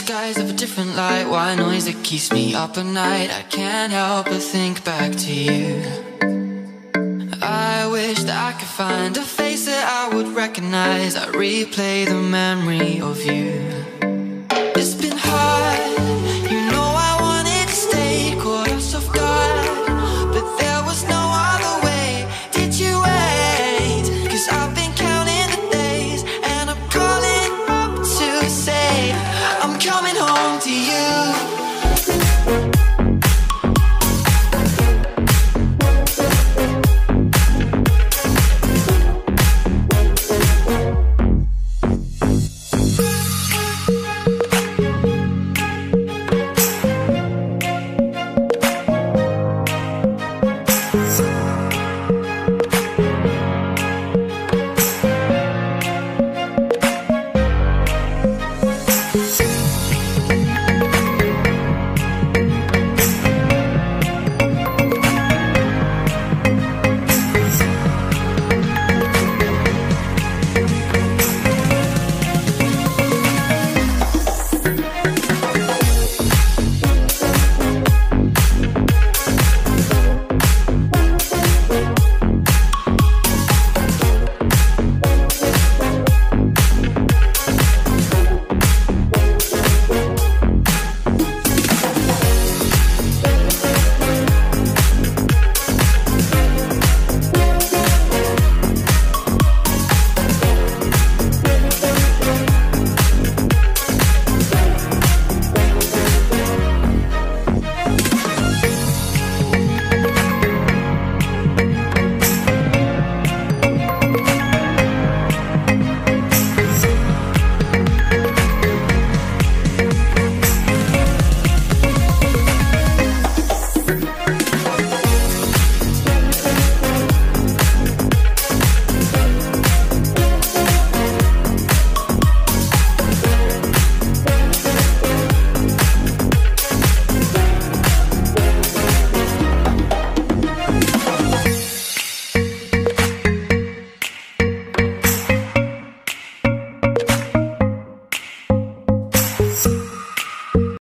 skies of a different light, white noise that keeps me up at night. I can't help but think back to you. I wish that I could find a face that I would recognize. I replay the memory of you.